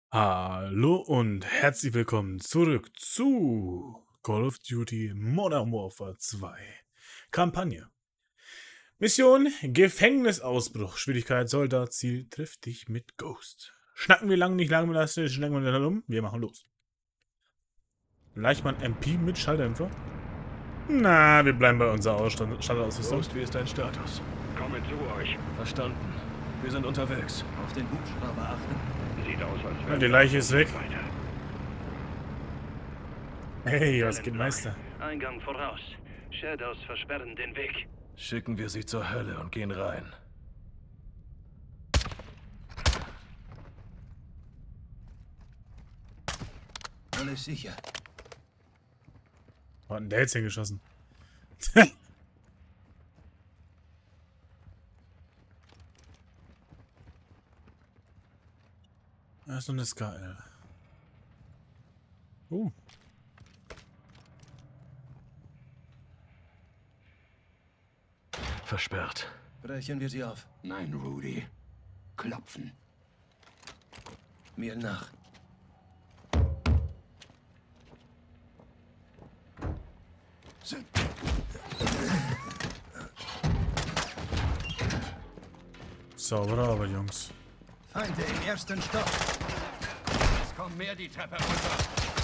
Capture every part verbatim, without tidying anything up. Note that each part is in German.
Hallo und herzlich willkommen zurück zu Call of Duty Modern Warfare zwei Kampagne. Mission Gefängnisausbruch. Schwierigkeit Soldat. Ziel trifft dich mit Ghost. Schnacken wir lang, nicht lang, lassen, schnacken wir dann um. Wir machen los. Leicht mal ein M P mit Schalldämpfer. Na, wir bleiben bei unserer Ausstand- Standardausrüstung. Ghost, wie ist dein Status? Komme zu euch. Verstanden. Wir sind unterwegs. Auf den Hubschrauber achten. Sieht aus, als Ja, wäre die Leiche ist weg. weiter. Hey, was geht, Meister? Eingang voraus. Shadows versperren den Weg. Schicken wir sie zur Hölle und gehen rein. Alles sicher. Wo hat denn der jetzt hingeschossen? Das ist noch eine S K L. Uh. Versperrt. Brechen wir sie auf. Nein, Rudy. Klopfen. Mir nach. Saubere Arbeit, Jungs. Feinde im ersten Stock. Es kommen mehr die Treppe runter.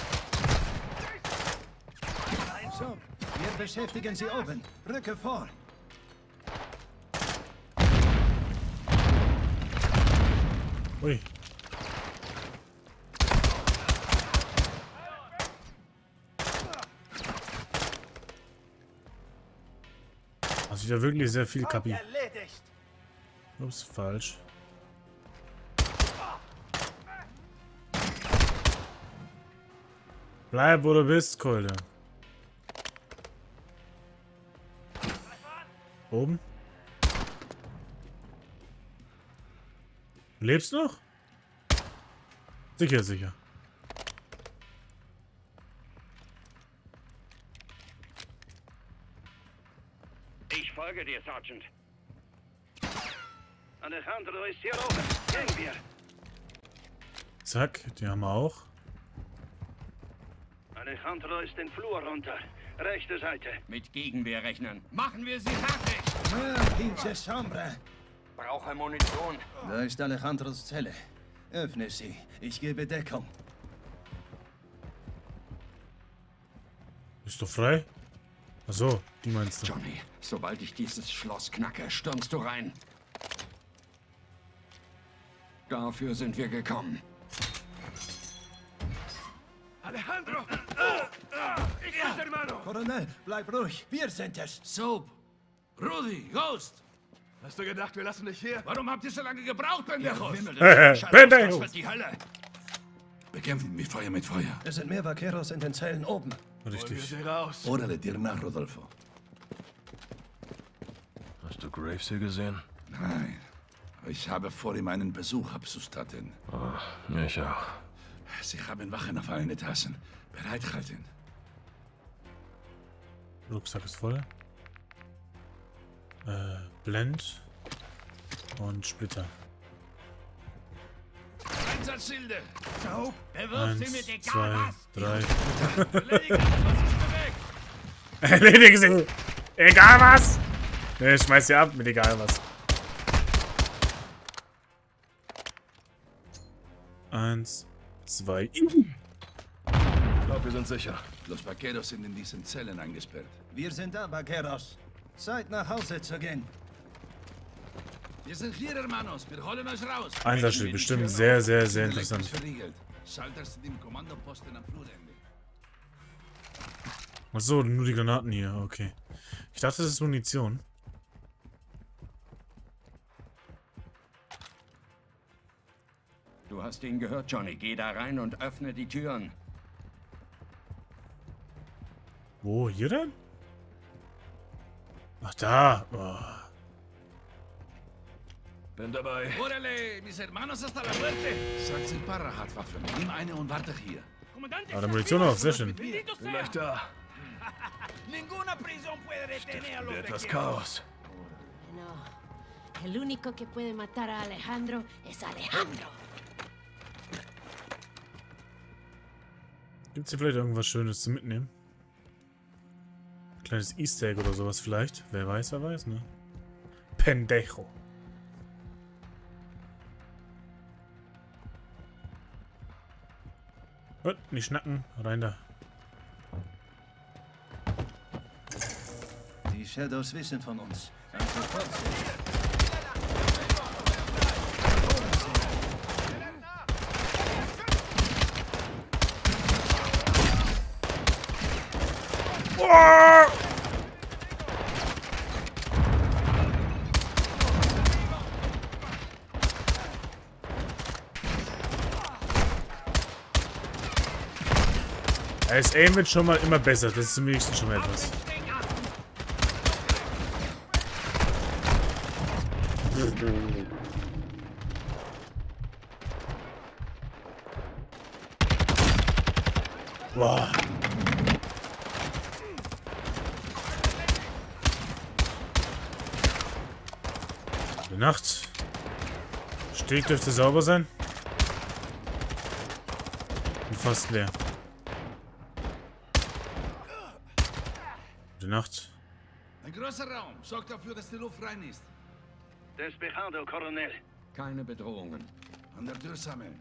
So, wir beschäftigen sie oben. Rücke vor. Ui. Also wieder wirklich sehr viel Kapi. Erledigt. Ups, falsch. Bleib, wo du bist, Keule. Oben? Lebst du noch? Sicher, sicher. Ich folge dir, Sergeant. Alejandro ist hier oben. Gehen wir. Zack, die haben wir auch. Alejandro ist den Flur runter. Rechte Seite. Mit Gegenwehr rechnen. Machen wir sie fertig. Ah, pinche Sombra. Brauche Munition. Da ist Alejandros Zelle. Öffne sie. Ich gebe Deckung. Bist du frei? Achso, die meinst du. Johnny, sobald ich dieses Schloss knacke, stürmst du rein. Dafür sind wir gekommen. Alejandro! Ich bin's, hermano! Colonel, bleib ruhig. Wir sind es. Soap, Rudy, Ghost. Hast du gedacht, wir lassen dich hier? Warum habt ihr so lange gebraucht, Pendejos? Pendejos! Das wird die Hölle. Bekämpfen wir Feuer mit Feuer. Es sind mehr Vaqueros in den Zellen oben. Holen wir Richtig. sie raus. Órale, dir nach, Rodolfo. Hast du Graves hier gesehen? Nein, ich habe vor ihm einen Besuch abzustatten. Oh, ich auch. Sie haben Wachen auf allen Etagen. Bereithalten. Rucksack ist voll. Äh, Blend. Und Splitter. Einsatzschilde! So, Eins, zwei, drei. Erledigt alles, was sich bewegt! Erledigen sie! Egal was! Ne, schmeiß sie ab mit egal was. Eins, zwei. Ich glaube, wir sind sicher. Los Vaqueros sind in diesen Zellen eingesperrt. wir sind da, Vaqueros. Zeit nach Hause zu gehen. Wir sind hier, Hermanos. Wir holen euch raus. Einsatzschild, bestimmt sehr, sehr, sehr interessant. Verriegelt. Schalter sind im Kommandoposten am Flurende. Achso, nur die Granaten hier, okay. Ich dachte, das ist Munition. Du hast ihn gehört, Johnny. Geh da rein und öffne die Türen. Wo, hier denn? Ach, da. Oh. Bin dabei. Órale, mis hermanos hasta la muerte. Sanzi Parra hat Waffen. Nimm eine und warte hier. Ah, da Munition auch, sehr schön. Bin gleich da. Ninguna prisión puede detener a los Etwas vaqueros. Chaos. No. El único que puede matar a Alejandro es Alejandro. Gibt es hier vielleicht irgendwas Schönes zu mitnehmen? Kleines Easter Egg oder sowas vielleicht? Wer weiß, wer weiß, ne? Pendejo. Und nicht schnacken, rein da. Die Shadows wissen von uns. Dann sofort sehen. Oh! Das Aim wird schon mal immer besser, das ist zumindest schon mal etwas. Wow. Gute Nacht. Steg dürfte sauber sein. Und fast leer. Gute Nacht. Ein großer Raum. Sorgt dafür, dass die Luft rein ist. Despejado, Colonel. Keine Bedrohungen. An der Tür sammeln.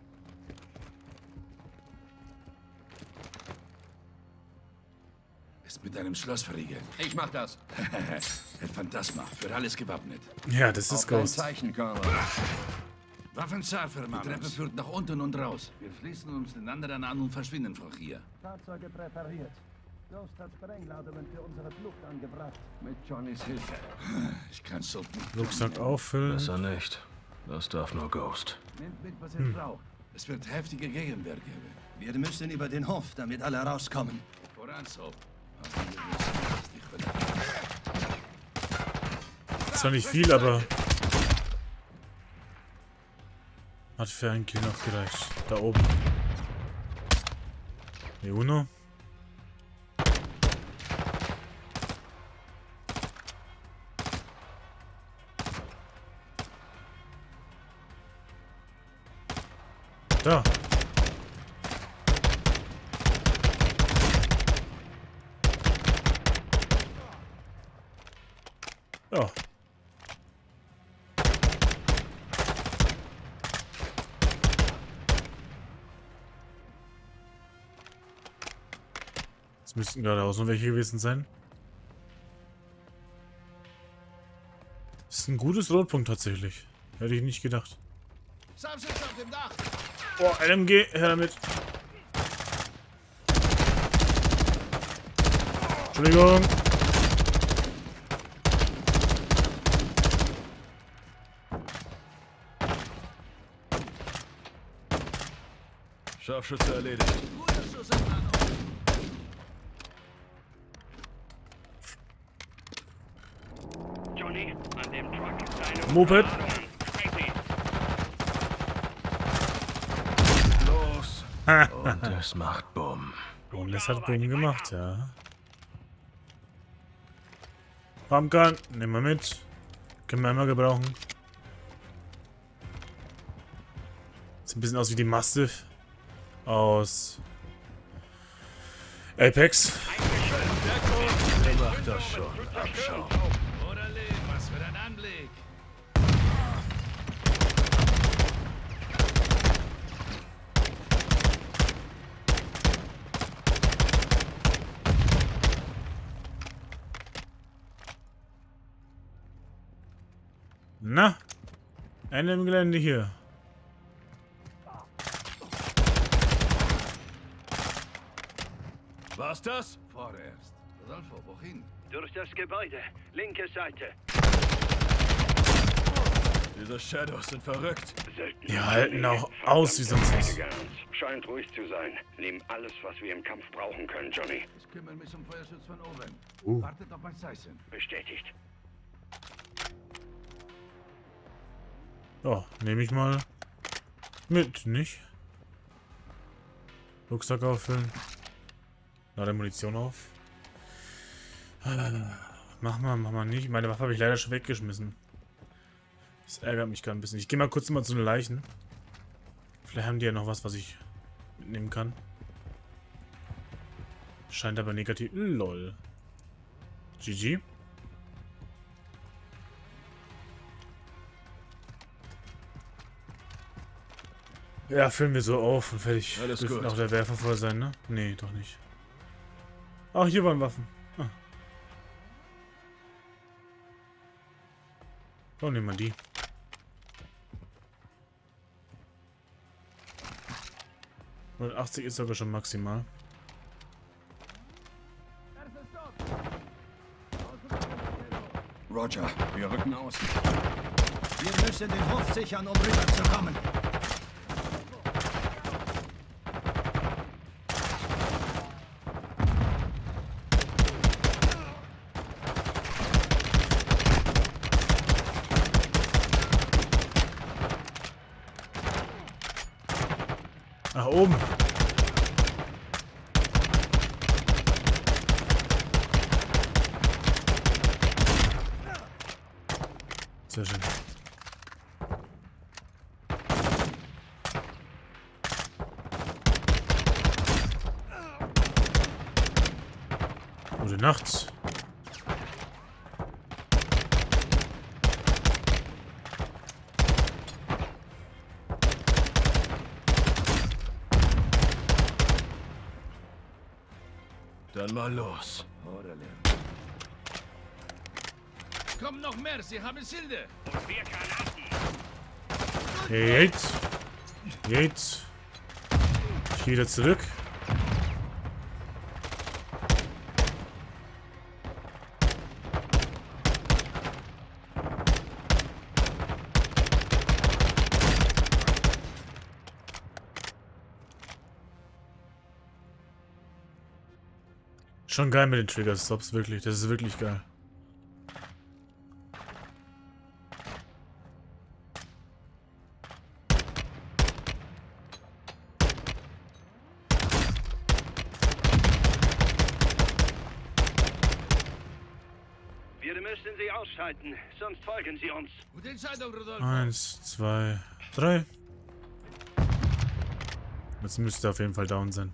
Ist mit einem Schloss verriegelt. Ich mach das. El Phantasma. Für alles gewappnet. Ja, das ist Auf dein Ghost. Zeichen, Colonel. Waffen scharf, Herr Mann. Die Treppe führt nach unten und raus. Wir schließen uns den anderen an und verschwinden von hier. Fahrzeuge präpariert. Ghost hat Sprengladungen für unsere Flucht angebracht. Mit Johnnys Hilfe. Ich kann so nicht. Rucksack auffüllen. Besser nicht. Das darf nur Ghost. Nehmt mit, was ihr braucht. Es wird heftige Gegenwehr geben. Wir müssen über den Hof, damit alle rauskommen. Voran so. Aber wir müssen das nicht verlassen. Zwar nicht viel, aber hat für einen Kill noch gereicht. Da oben. Ne uno. Da. Ja. Es müssten geradeaus noch welche gewesen sein. Das ist ein gutes Rotpunkt tatsächlich. Hätte ich nicht gedacht. Sam sitzt auf dem Dach. Boah, L M G, her damit. Entschuldigung. Scharfschütze erledigt. Guter Schuss am Nano. Johnny, an dem Truck. Deine Moped. Crazy. Los. Und es macht Bumm. Und das hat Boom gemacht, ja. Pumpgun, nehmen wir mit. Können wir immer gebrauchen. Sieht ein bisschen aus wie die Mastiff aus Apex. Wer macht das schon? Abschau. Oder Leben, was für ein Anblick. Na, Ende im Gelände hier. War's das? Vorerst. Rodolfo, wohin? Durch das Gebäude. Linke Seite. Diese Shadows sind verrückt. Die halten auch aus wie sonst was. Scheint ruhig zu sein. Nimm alles, was wir im Kampf brauchen können, Johnny. Ich kümmere mich um Feuerschutz von oben. Uh. Wartet auf mein Zeichen. Bestätigt. Ja, nehme ich mal mit, nicht? Rucksack auffüllen. Lade Munition auf. Mach mal, mach mal nicht. Meine Waffe habe ich leider schon weggeschmissen. Das ärgert mich gerade ein bisschen. Ich gehe mal kurz mal zu den Leichen. Vielleicht haben die ja noch was, was ich mitnehmen kann. Scheint aber negativ. Lol. G G. Ja, füllen wir so auf und fertig. Alles Dürften gut. auch der Werfer voll sein, ne? Nee, doch nicht. Ach, hier waren Waffen. Ah. Oh, nehmen wir die. hundertachtzig ist sogar schon maximal. Roger, wir rücken aus. Wir müssen den Hof sichern, um rüberzukommen. Nach oben. Sehr schön. Gute Nacht. Dann mal los. Kommt noch mehr, sie haben Schilde. Jetzt. Jetzt. Ich gehe wieder zurück. Schon geil mit den Trigger-Stops, wirklich. Das ist wirklich geil. Wir müssen sie ausschalten, sonst folgen sie uns. Gute Entscheidung, Rodolfo. Eins, zwei, drei. Jetzt müsste er auf jeden Fall down sein.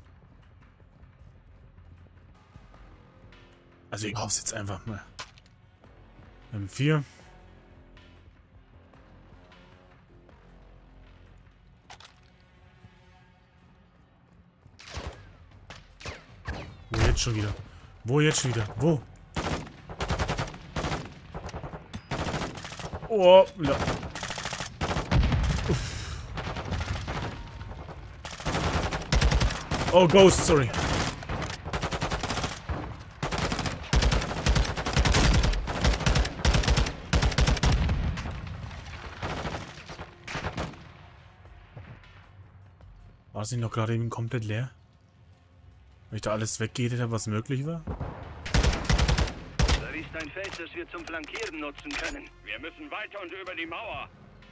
Also ich hau's jetzt einfach mal. M vier. Wo jetzt schon wieder? Wo jetzt schon wieder? Wo? Oh, ja. Uff. Oh, Ghost, sorry. War es nicht noch gerade eben komplett leer? Weil ich da alles weggehtet habe, was möglich war? Da ist ein Feld, das wir zum Flankieren nutzen können. Wir müssen weiter und über die Mauer.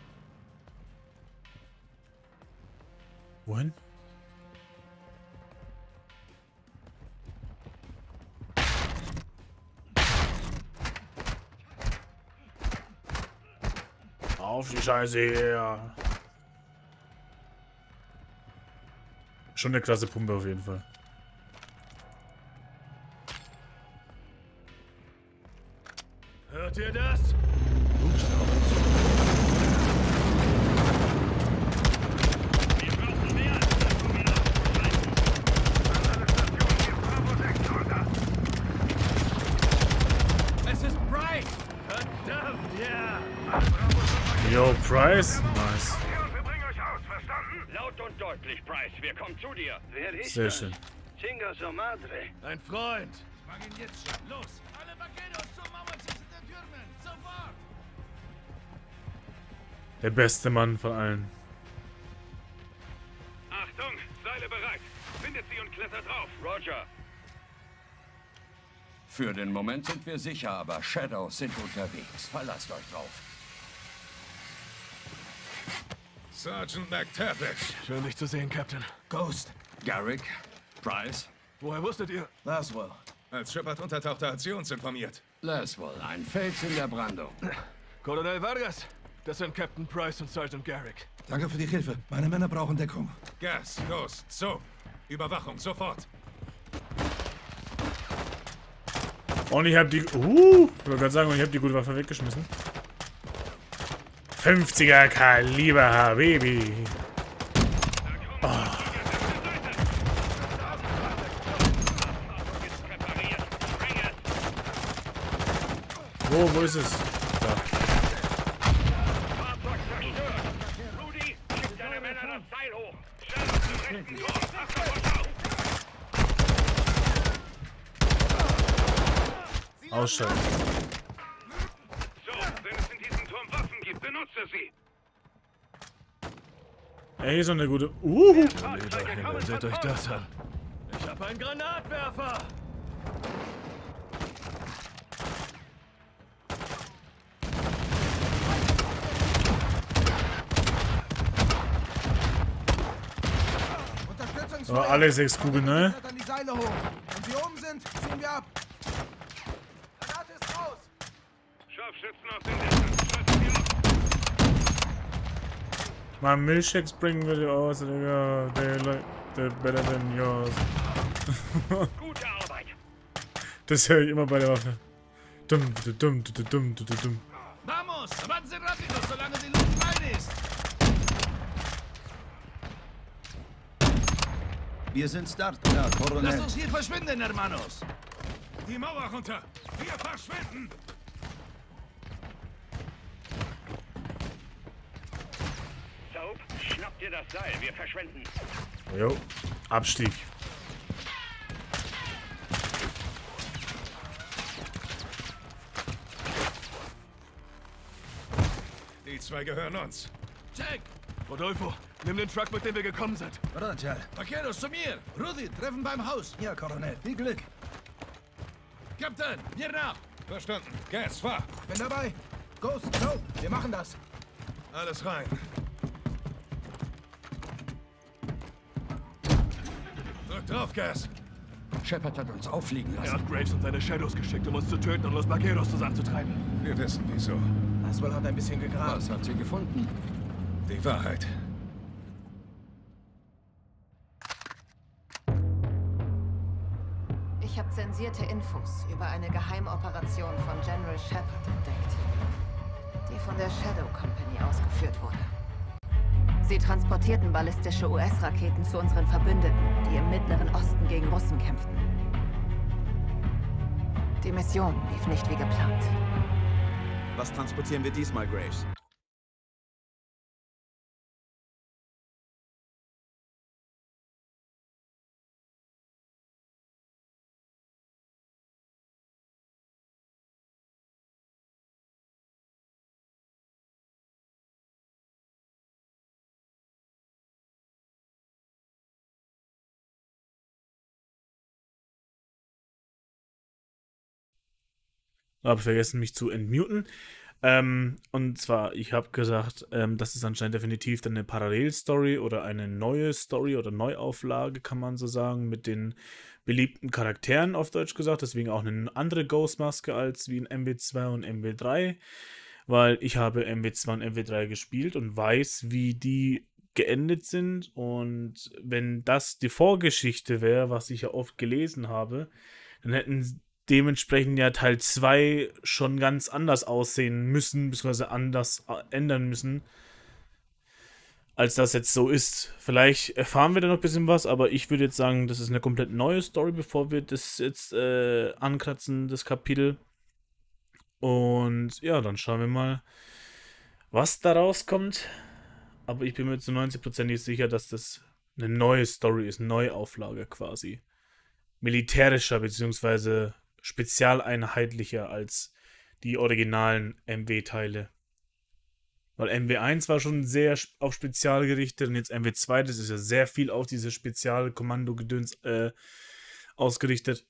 Wohin? Auf die Scheiße her! Schon eine klasse Pumpe auf jeden Fall. Hört ihr das? Wir brauchen mehr als das, um ihn aufzuhalten. Es ist Price. Verdammt, ja! Yo, Price? Nice. Laut und deutlich, Price. Wir kommen zu dir. Wer ist Sehr das? schön. Chinga su madre. Ein Freund. Ich mag ihn jetzt schon. Los, alle Vaqueros zur Mauer zwischen den Türmen. Sofort. Der beste Mann von allen. Achtung, Seile bereit. Findet sie und klettert drauf. Roger. Für den Moment sind wir sicher, aber Shadows sind unterwegs. Verlasst euch drauf. Sergeant McTavish. Schön, dich zu sehen, Captain. Ghost. Garrick, Price, Woher wusstet ihr? Laswell. Als Shepard untertauchte, hat sie uns informiert. Laswell, ein Fels in der Brandung. Colonel Vargas. Das sind Captain Price und Sergeant Garrick. Danke für die Hilfe. Meine Männer brauchen Deckung. Gas, Ghost, Soap. Überwachung, sofort. Und ich habe die... Uh, ich wollte gerade sagen, ich habe die gute Waffe weggeschmissen. fünfziger Kaliber, Habibi. Oh. Wo, wo ist es? Da. Rudy, schick deine Männer das Seil hoch. Schnell zum rechten Tor. Pass auf. Ausschalten. So, wenn es in diesem Turm Waffen gibt, benutze sie. Ey, hier ist noch eine gute... Uh. Fahrzeuge kommen, seht euch das an. Ich habe einen Granatwerfer. Oh, alle sechs Kugeln, ne? Dann die Seile hoch. Wenn sie oben sind, ziehen wir ab. Granate ist raus. Scharfschützen aus den Distance. Schützen die ab. My milkshakes bring with you aus, Digga. They like they're better than yours. Gute Arbeit. Das höre ich immer bei der Waffe. Dumm, dumm, dumm, dumm, dumm, dumm. Vamos, avance rápido, solange die Luft rein ist. Wir sind startklar, Lasst Colonel. uns hier verschwinden, hermanos. Die Mauer runter. Wir verschwinden. Soap, schnapp dir das Seil. Wir verschwinden. Jo, Abstieg. Die zwei gehören uns. Check. Rodolfo, nimm den Truck, mit dem wir gekommen sind. Roger. Vaqueros, zu mir. Rudi, treffen beim Haus. Ja, Colonel. Viel Glück. Captain, mir nach. Verstanden. Gas, fahr. Bin dabei. Ghost, Soap, wir machen das. Alles rein. Drück drauf, Gas. Shepard hat uns auffliegen Er lassen. hat Graves und seine Shadows geschickt, um uns zu töten und Los Vaqueros zusammenzutreiben. Wir wissen wieso. Laswell hat ein bisschen gegraben. Was hat sie gefunden? Die Wahrheit. Ich habe zensierte Infos über eine Geheimoperation von General Shepard entdeckt, die von der Shadow Company ausgeführt wurde. Sie transportierten ballistische U S-Raketen zu unseren Verbündeten, die im Mittleren Osten gegen Russen kämpften. Die Mission lief nicht wie geplant. Was transportieren wir diesmal, Graves? Habe vergessen, mich zu entmuten. Ähm, und zwar, ich habe gesagt, ähm, das ist anscheinend definitiv dann eine Parallelstory oder eine neue Story oder Neuauflage, kann man so sagen, mit den beliebten Charakteren auf Deutsch gesagt. Deswegen auch eine andere Ghostmaske als wie in M W zwei und M W drei, weil ich habe M W zwei und M W drei gespielt und weiß, wie die geendet sind. Und wenn das die Vorgeschichte wäre, was ich ja oft gelesen habe, dann hätten dementsprechend ja Teil zwei schon ganz anders aussehen müssen, beziehungsweise anders ändern müssen, als das jetzt so ist. Vielleicht erfahren wir da noch ein bisschen was, aber ich würde jetzt sagen, das ist eine komplett neue Story, bevor wir das jetzt äh, ankratzen, das Kapitel. Und ja, dann schauen wir mal, was da rauskommt. Aber ich bin mir zu neunzig Prozent sicher, dass das eine neue Story ist, eine Neuauflage quasi. Militärischer, beziehungsweise spezialeinheitlicher als die originalen M W-Teile. Weil M W eins war schon sehr auf Spezial gerichtet und jetzt M W zwei, das ist ja sehr viel auf diese Spezialkommando-Gedöns äh, ausgerichtet.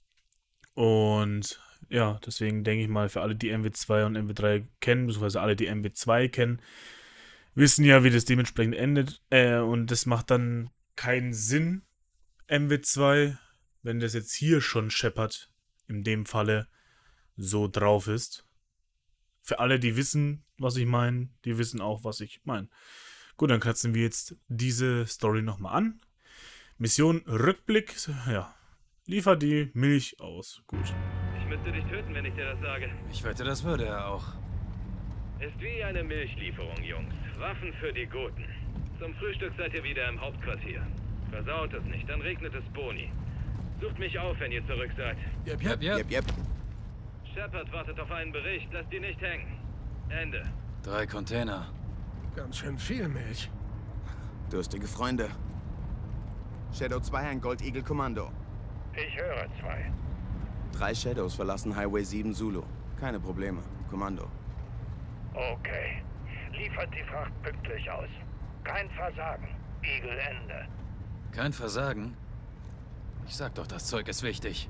Und ja, deswegen denke ich mal, für alle, die M W zwei und M W drei kennen, beziehungsweise alle, die M W zwei kennen, wissen ja, wie das dementsprechend endet. Äh, und das macht dann keinen Sinn, M W zwei, wenn das jetzt hier schon Shepard in dem Falle so drauf ist. Für alle, die wissen, was ich meine, die wissen auch, was ich meine. Gut, dann kratzen wir jetzt diese Story nochmal an. Mission Rückblick, ja, liefer die Milch aus. Gut. müsste dich töten, wenn ich dir das sage. Ich wette, das würde er auch. Ist wie eine Milchlieferung, Jungs. Waffen für die Goten. Zum Frühstück seid ihr wieder im Hauptquartier. Versaut es nicht, dann regnet es Boni. Sucht mich auf, wenn ihr zurück seid. Yep, yep, yep. Yep, yep. Shepard wartet auf einen Bericht. Lasst die nicht hängen. Ende. Drei Container. Ganz schön viel Milch. Durstige Freunde. Shadow zwei, ein Gold-Eagle-Kommando. Ich höre zwei. Drei Shadows verlassen Highway sieben Zulu. Keine Probleme. Kommando. Okay. Liefert die Fracht pünktlich aus. Kein Versagen. Eagle Ende. Kein Versagen? Ich sag doch, das Zeug ist wichtig.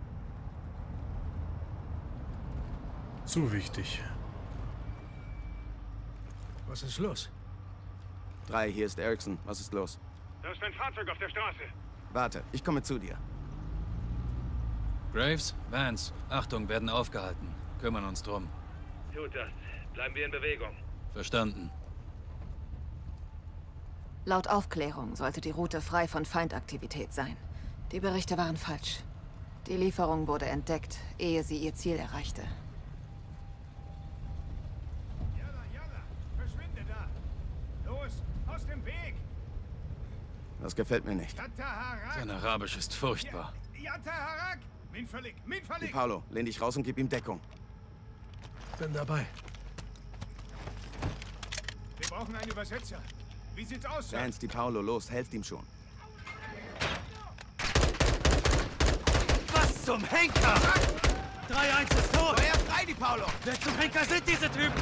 Zu wichtig. Was ist los? Drei, hier ist Erickson. Was ist los? Da ist ein Fahrzeug auf der Straße. Warte, ich komme zu dir. Graves, Vance, Achtung, werden aufgehalten. Kümmern uns drum. Tut das. Bleiben wir in Bewegung. Verstanden. Laut Aufklärung sollte die Route frei von Feindaktivität sein. Die Berichte waren falsch. Die Lieferung wurde entdeckt, ehe sie ihr Ziel erreichte. Jalla, jalla! Verschwinde da! Los, aus dem Weg! Das gefällt mir nicht. Sein Arabisch ist furchtbar. Yataharak! Min verlik, min Di verlik! Paolo, lehn dich raus und gib ihm Deckung. Bin dabei. Wir brauchen einen Übersetzer. Wie sieht's aus, Sir? Vance, Di Paolo, los, helft ihm schon. Was zum Henker? drei eins ist tot! Feuer frei, Di Paolo! Wer zum Henker sind diese Typen?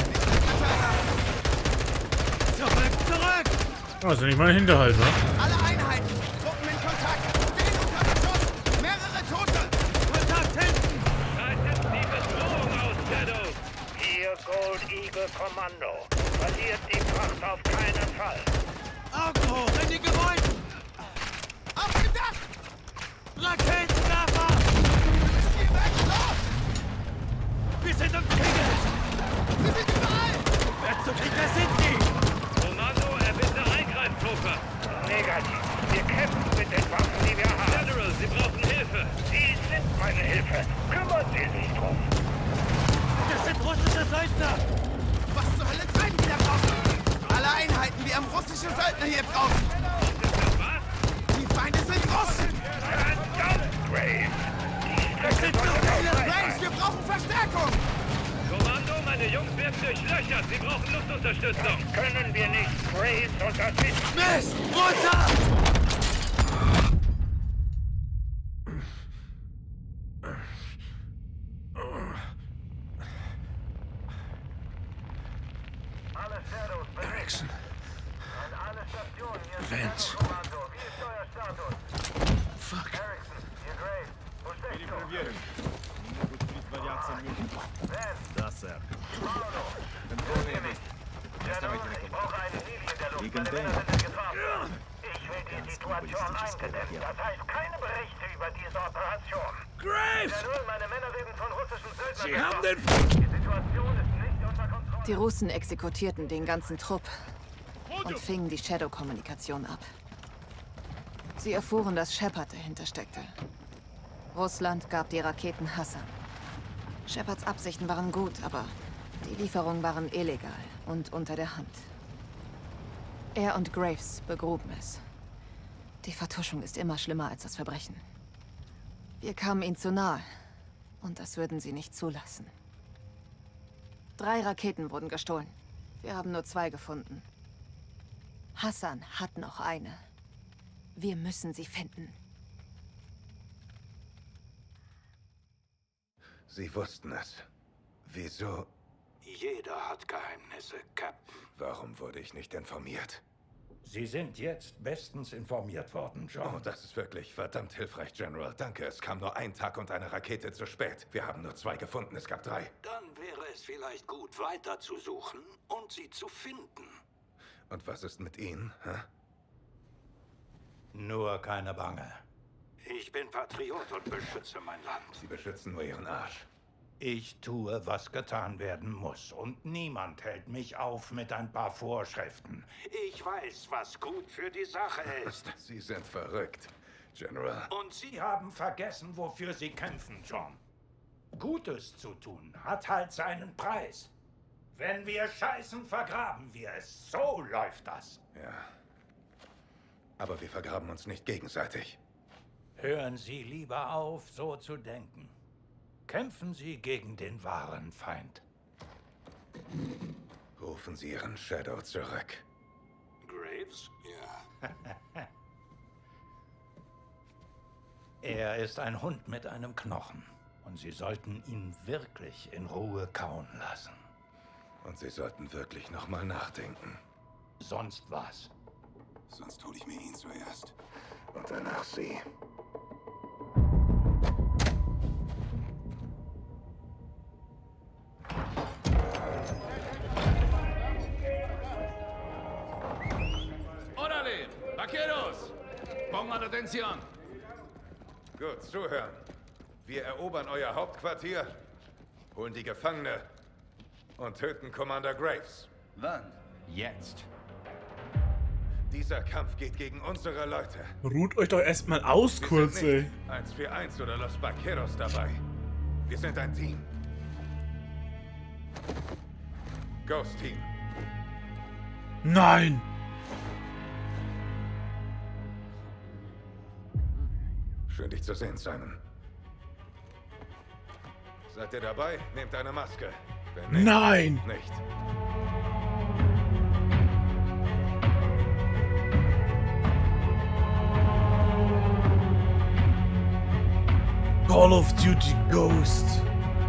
Zurück, zurück! Also nicht mal ein Hinterhalt, ne? Alle Einheiten! Truppen in Kontakt! Stehen unter Beschuss! Mehrere Tote! Kontakt hinten! Haltet die Bedrohung aus, Shadow! Hier Gold Eagle Kommando. Verliert die Fracht auf keinen Fall. Augen hoch in die Gebäude! Auf dem Dach! Raketenwerfer! Geh weg, los! Wir sind umzingelt! Sie sind überall! Wer zum Henker sind die? Kommando, erbitte Eingreiftruppe. Negativ. Wir kämpfen mit den Waffen, die wir haben. General, Sie brauchen Hilfe. Sie sind meine Hilfe. Kümmern Sie sich drum. Das sind russische Söldner! Was zur Hölle treiben die da draußen? Alle Einheiten, wir haben russische Söldner hier draußen! Was? Die Feinde sind Russen! Verdammt, Graves! Es sind so viele! Graves, wir brauchen Verstärkung! Kommando, meine Jungs werden durchlöchert. Sie brauchen Luftunterstützung. Das können wir nicht, Graves, und das ist... Mist! Runter! Alle Shadows Erickson. und alle Stationen hier. Vance. Kommando, wie ist euer Status? Fuck. Erickson, hier Graves. Wo steckst du? Vance. Das, Sir. Paolo. General, ich brauche eine Linie der Luft. Meine Männer sind in Gefahr. Ich will die Situation eingedämmt. Das heißt, keine Berichte über diese Operation. Graves! General, meine Männer werden von russischen Söldnern Sie haben getroffen. den... Die Situation ist nicht unter Kontrolle. Die Russen exekutierten den ganzen Trupp und fingen die Shadow-Kommunikation ab. Sie erfuhren, dass Shepard dahinter steckte. Russland gab die Raketen Hassan. Shepards Absichten waren gut, aber die Lieferungen waren illegal und unter der Hand. Er und Graves begruben es. Die Vertuschung ist immer schlimmer als das Verbrechen. Wir kamen ihnen zu nahe und das würden sie nicht zulassen. Drei Raketen wurden gestohlen. Wir haben nur zwei gefunden. Hassan hat noch eine. Wir müssen sie finden. Sie wussten es. Wieso? Jeder hat Geheimnisse, Captain. Warum wurde ich nicht informiert? Sie sind jetzt bestens informiert worden, John. Oh, das ist wirklich verdammt hilfreich, General. Danke, es kam nur ein Tag und eine Rakete zu spät. Wir haben nur zwei gefunden, es gab drei. Dann wäre es vielleicht gut, weiter zu suchen und sie zu finden. Und was ist mit Ihnen, hä? Nur keine Bange. Ich bin Patriot und beschütze mein Land. Sie beschützen nur Ihren Arsch. Ich tue, was getan werden muss. Und niemand hält mich auf mit ein paar Vorschriften. Ich weiß, was gut für die Sache ist. Sie sind verrückt, General. Und Sie haben vergessen, wofür Sie kämpfen, John. Gutes zu tun hat halt seinen Preis. Wenn wir scheißen, vergraben wir es. So läuft das. Ja. Aber wir vergraben uns nicht gegenseitig. Hören Sie lieber auf, so zu denken. Kämpfen Sie gegen den wahren Feind. Rufen Sie Ihren Shadow zurück. Graves? Ja. Er ist ein Hund mit einem Knochen. Und Sie sollten ihn wirklich in Ruhe kauen lassen. Und Sie sollten wirklich noch mal nachdenken. Sonst was? Sonst hole ich mir ihn zuerst. Und danach Sie. Orale! Vaqueros! Pongan atención! Gut, zuhören. Wir erobern euer Hauptquartier, holen die Gefangene und töten Commander Graves. Wann? Jetzt. Dieser Kampf geht gegen unsere Leute. Ruht euch doch erstmal aus, kurz, ey. eins vier eins oder Los Vaqueros dabei. Wir sind ein Team. Ghost Team. Nein! Schön, dich zu sehen, Simon. Seid ihr dabei? Nehmt eine Maske. Wenn nicht, Nein! Nicht. Call of Duty Ghost.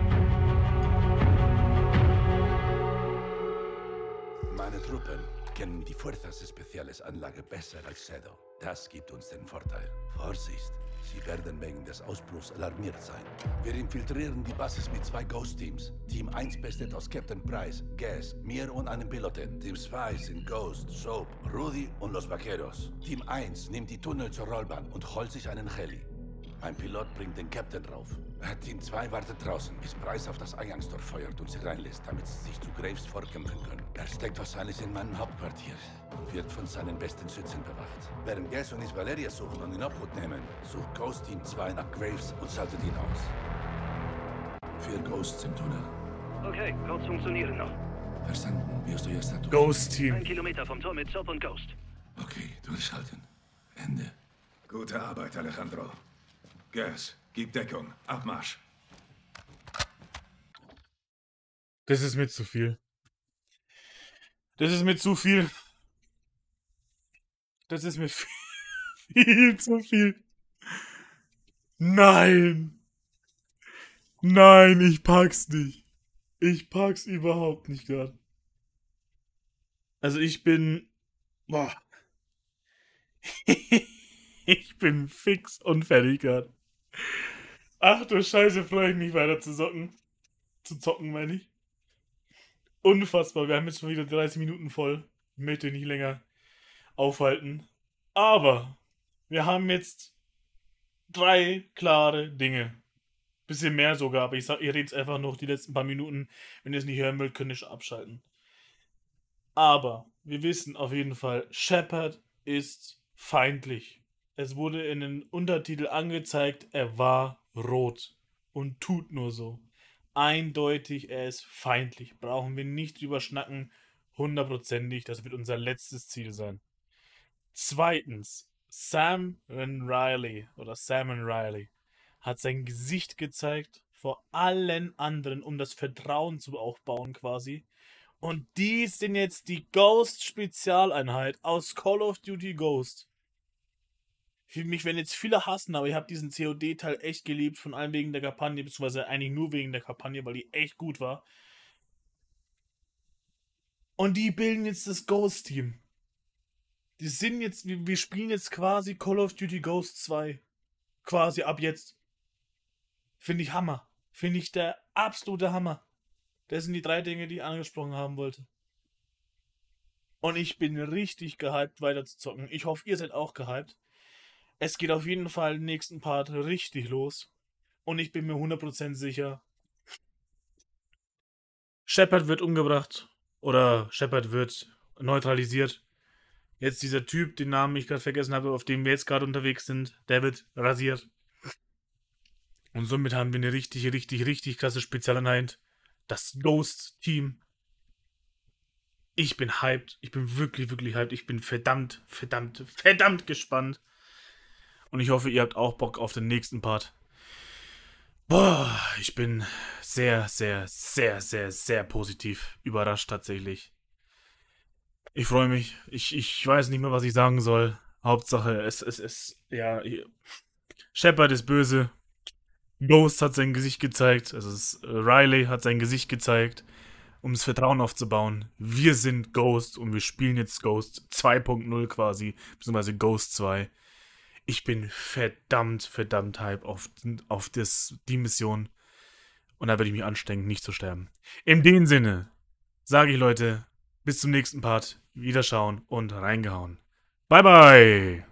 Meine Truppen kennen die Fuerzas Especiales Anlage besser als Shadow. Das gibt uns den Vorteil. Vorsicht, sie werden wegen des Ausbruchs alarmiert sein. Wir infiltrieren die Basis mit zwei Ghost-Teams. Team eins besteht aus Captain Price, Gas, mir und einem Piloten. Team zwei sind Ghost, Soap, Rudy und Los Vaqueros. Team eins nimmt die Tunnel zur Rollbahn und holt sich einen Heli. Mein Pilot bringt den Captain rauf. Team zwei wartet draußen, bis Price auf das Eingangstor feuert und sie reinlässt, damit sie sich zu Graves vorkämpfen können. Er steckt wahrscheinlich in meinem Hauptquartier und wird von seinen besten Schützen bewacht. Während Gas und ich Valeria suchen und in Obhut nehmen, sucht Ghost Team zwei nach Graves und schaltet ihn aus. Vier Ghosts im Tunnel. Okay, Codes funktionieren noch. Verstanden. Wie ist euer Status? Ghost Team. Ein Kilometer vom Tor mit Soap und Ghost. Okay, durchhalten. Ende. Gute Arbeit, Alejandro. Gas, gib Deckung. Abmarsch. Das ist mir zu viel. Das ist mir zu viel. Das ist mir viel, viel zu viel. Nein. Nein, ich pack's nicht. Ich pack's überhaupt nicht gerade. Also ich bin... Boah. Ich bin fix und fertig gerade. Ach du Scheiße, freue ich mich weiter zu zocken. Zu zocken, meine ich. Unfassbar, wir haben jetzt schon wieder dreißig Minuten voll. Ich möchte nicht länger aufhalten. Aber wir haben jetzt drei klare Dinge. Bisschen mehr sogar, aber ich sag, ihr redet einfach noch die letzten paar Minuten. Wenn ihr es nicht hören wollt, könnt ihr schon abschalten. Aber wir wissen auf jeden Fall, Shepard ist feindlich. Es wurde in den Untertitel angezeigt, er war rot und tut nur so. Eindeutig, er ist feindlich. Brauchen wir nicht drüber schnacken. Hundertprozentig, das wird unser letztes Ziel sein. Zweitens, Sam Riley oder Sam Riley hat sein Gesicht gezeigt vor allen anderen, um das Vertrauen zu aufbauen quasi. Und die sind jetzt die Ghost-Spezialeinheit aus Call of Duty Ghost. Für mich werden jetzt viele hassen, aber ich habe diesen C O D-Teil echt geliebt, von allem wegen der Kampagne, beziehungsweise eigentlich nur wegen der Kampagne, weil die echt gut war. Und die bilden jetzt das Ghost-Team. Die sind jetzt, wir, wir spielen jetzt quasi Call of Duty Ghost zwei. Quasi ab jetzt. Finde ich Hammer. Finde ich der absolute Hammer. Das sind die drei Dinge, die ich angesprochen haben wollte. Und ich bin richtig gehypt, weiter zu zocken. Ich hoffe, ihr seid auch gehypt. Es geht auf jeden Fall im nächsten Part richtig los. Und ich bin mir hundert Prozent sicher, Shepard wird umgebracht. Oder Shepard wird neutralisiert. Jetzt dieser Typ, den Namen ich gerade vergessen habe, auf dem wir jetzt gerade unterwegs sind, der wird rasiert. Und somit haben wir eine richtig, richtig, richtig krasse Spezialeinheit. Das Ghost-Team. Ich bin hyped. Ich bin wirklich, wirklich hyped. Ich bin verdammt, verdammt, verdammt gespannt. Und ich hoffe, ihr habt auch Bock auf den nächsten Part. Boah, ich bin sehr, sehr, sehr, sehr, sehr positiv überrascht tatsächlich. Ich freue mich. Ich, ich weiß nicht mehr, was ich sagen soll. Hauptsache, es ist, es, es, ja, Shepard ist böse. Ghost hat sein Gesicht gezeigt. Also es, Riley hat sein Gesicht gezeigt, um das Vertrauen aufzubauen. Wir sind Ghost und wir spielen jetzt Ghost zwei Punkt null quasi, beziehungsweise Ghost zwei. Ich bin verdammt, verdammt hype auf, auf das, die Mission. Und da werde ich mich anstrengen, nicht zu sterben. In dem Sinne sage ich, Leute, bis zum nächsten Part. Wiederschauen und reingehauen. Bye, bye!